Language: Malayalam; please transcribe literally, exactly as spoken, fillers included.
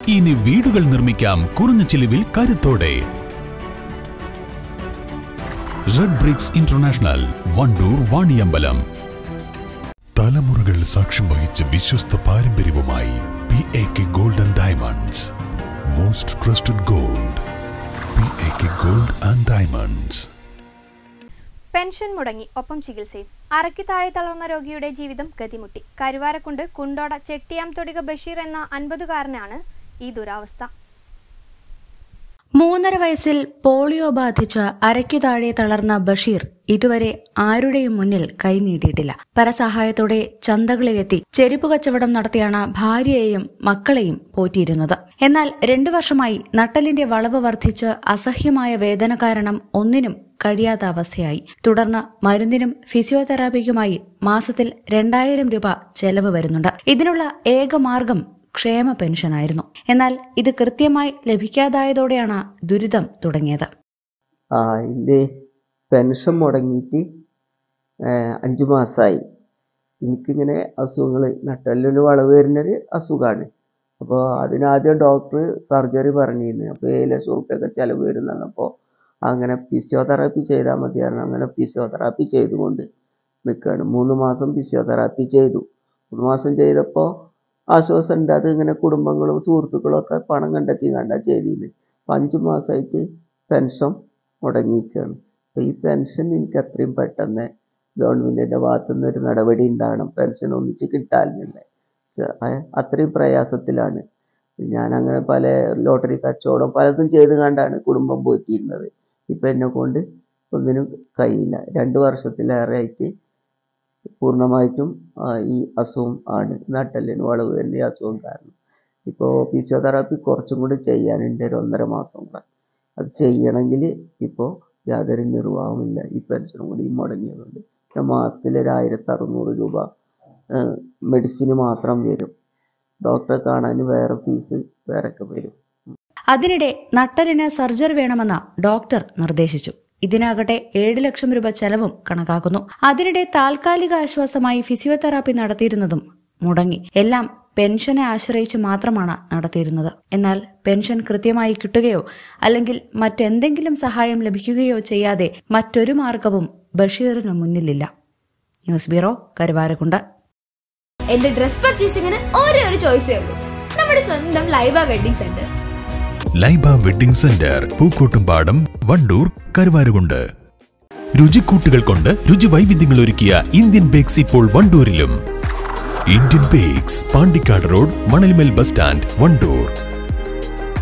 ഇനി വീടുകൾ നിർമ്മിക്കാം കുറഞ്ഞ ചിലവിൽ കരുത്തോടെ. Red bricks international, Wandoor, Vaniyambalam. തലമുറകൾ സാക്ഷ്യം വഹിച്ച വിശ്വസ്ത പാരമ്പര്യവുമായി P A K gold and diamonds. Most trusted gold, P A K gold and diamonds. Pension മുടങ്ങി, ഒപ്പം ചികിത്സയും. അരയ്ക്ക് താഴെ തളർന്ന രോഗിയുടെ ജീവിതം ഗതിമുട്ടി. കരുവാരക്കുണ്ട് കുണ്ടോട ചെട്ടിയാംതൊടിക ബഷീർ എന്ന അൻപതുകാരനാണ് ഈ ദുരാവസ്ഥ. മൂന്നര വയസ്സിൽ പോളിയോ ബാധിച്ച് അരയ്ക്കു താഴെ തളർന്ന ബഷീർ ഇതുവരെ ആരുടെയും മുന്നിൽ കൈനീട്ടിയിട്ടില്ല. പരസഹായത്തോടെ ചന്തകളിലെത്തി ചെരുപ്പ് കച്ചവടം നടത്തിയാണ് ഭാര്യയെയും മക്കളെയും പോറ്റിയിരുന്നത്. എന്നാൽ രണ്ടു വർഷമായി നട്ടലിന്റെ വളവ് വർദ്ധിച്ച് അസഹ്യമായ വേദന കാരണം ഒന്നിനും കഴിയാത്ത അവസ്ഥയായി. തുടർന്ന് മരുന്നിനും ഫിസിയോതെറാപ്പിക്കുമായി മാസത്തിൽ രണ്ടായിരം രൂപ ചെലവ് വരുന്നുണ്ട്. ഇതിനുള്ള ഏക മാർഗം ക്ഷേമ പെൻഷനായിരുന്നു. എന്നാൽ ഇത് കൃത്യമായി ലഭിക്കാതായതോടെയാണ് ദുരിതം തുടങ്ങിയത്. ആ എൻ്റെ പെൻഷൻ മുടങ്ങിയിട്ട് അഞ്ചു മാസമായി. എനിക്കിങ്ങനെ അസുഖങ്ങൾ, നട്ടെല്ലിന് വളവ് വരുന്നൊരു അസുഖമാണ്. അപ്പോൾ അതിനാദ്യം ഡോക്ടർ സർജറി പറഞ്ഞിരുന്നു. അപ്പോൾ ഏഴ് ലക്ഷം റുപ്യൊക്കെ ചിലവ് വരുന്നതാണ്. അപ്പോൾ അങ്ങനെ ഫിസിയോതെറാപ്പി ചെയ്താൽ മതിയായിരുന്നു. അങ്ങനെ ഫിസിയോതെറാപ്പി ചെയ്തുകൊണ്ട് നിൽക്കുകയാണ്. മൂന്ന് മാസം ഫിസിയോതെറാപ്പി ചെയ്തു. മൂന്ന് മാസം ചെയ്തപ്പോൾ ആശ്വാസം ഉണ്ട്. അത് ഇങ്ങനെ കുടുംബങ്ങളും സുഹൃത്തുക്കളും ഒക്കെ പണം കണ്ടെത്തി കണ്ടാ ചെയ്തിരുന്നു. അപ്പം അഞ്ച് മാസമായിട്ട് പെൻഷൻ മുടങ്ങിയിരിക്കുകയാണ്. അപ്പോൾ ഈ പെൻഷൻ എനിക്ക് അത്രയും പെട്ടെന്ന് ഗവൺമെൻറ്റിൻ്റെ ഭാഗത്തു നിന്നൊരു നടപടി ഉണ്ടാകണം. പെൻഷൻ ഒന്നിച്ച് കിട്ടാനില്ല. അത്രയും പ്രയാസത്തിലാണ് ഞാനങ്ങനെ പല ലോട്ടറി കച്ചവടം പലതും ചെയ്ത് കണ്ടാണ് കുടുംബം പോറ്റിയിരുന്നത്. ഇപ്പം എന്നെ കൊണ്ട് ഒന്നിനും കഴിയില്ല. രണ്ട് വർഷത്തിലേറെ ആയിട്ട് പൂർണ്ണമായിട്ടും ഈ അസുഖം ആണ്, നട്ടെല്ലിന് വളവ് വരുന്ന ഈ അസുഖം കാരണം. ഇപ്പോൾ ഫിസിയോതെറാപ്പി കുറച്ചും കൂടി ചെയ്യാനുണ്ട്, ഒരു ഒന്നര മാസം കൂടെ. അത് ചെയ്യണമെങ്കിൽ ഇപ്പോൾ യാതൊരു നിർവാഹമില്ല. ഈ പെൻഷനും കൂടി മുടങ്ങിയതുകൊണ്ട് മാസത്തിൽ ഒരു ആയിരത്തി അറുന്നൂറ് രൂപ മെഡിസിന് മാത്രം വരും. ഡോക്ടറെ കാണാൻ വേറെ ഫീസ് വേറൊക്കെ വരും. അതിനിടെ നട്ടലിന് സർജറി വേണമെന്ന ഡോക്ടർ നിർദ്ദേശിച്ചു. ഇതിനാകട്ടെ ഏഴ് ലക്ഷം രൂപ ചെലവും കണക്കാക്കുന്നു. അതിനിടെ താൽക്കാലിക ആശ്വാസമായി ഫിസിയോതെറാപ്പി നടത്തിയിരുന്നതും മുടങ്ങി. എല്ലാം പെൻഷനെ ആശ്രയിച്ച് മാത്രമാണ് നടത്തിയിരുന്നത്. എന്നാൽ പെൻഷൻ കൃത്യമായി കിട്ടുകയോ അല്ലെങ്കിൽ മറ്റെന്തെങ്കിലും സഹായം ലഭിക്കുകയോ ചെയ്യാതെ മറ്റൊരു മാർഗവും ബഷീറിന് മുന്നിലില്ല. News bureau, Karuvarakundu. എന്റെ ഡ്രസ് പർച്ചേസിംഗിന് ഒരേ ഒരു ചോയ്സേ ഉള്ളൂ, നമ്മുടെ സ്വന്തം Laiba wedding centre. Laiba wedding centre, Pookkottumpadam, Wandoor, Karuvarakundu. രുചിക്കൂട്ടുകൾ കൊണ്ട് രുചി വൈവിധ്യങ്ങൾ ഒരുക്കിയ ഇന്ത്യൻ ബേക്സ് ഇപ്പോൾ വണ്ടൂരിലും. Indian bakes, Pandikkad road, Manalmel bus stand, Wandoor.